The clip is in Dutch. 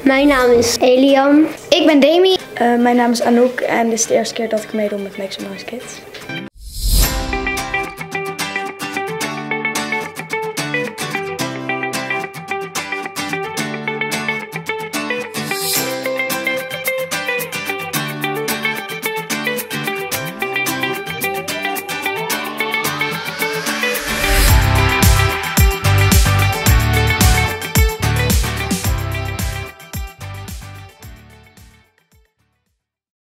Mijn naam is Elian. Ik ben Demi. Mijn naam is Anouk en dit is de eerste keer dat ik meedoe met Make Some Noise Kids.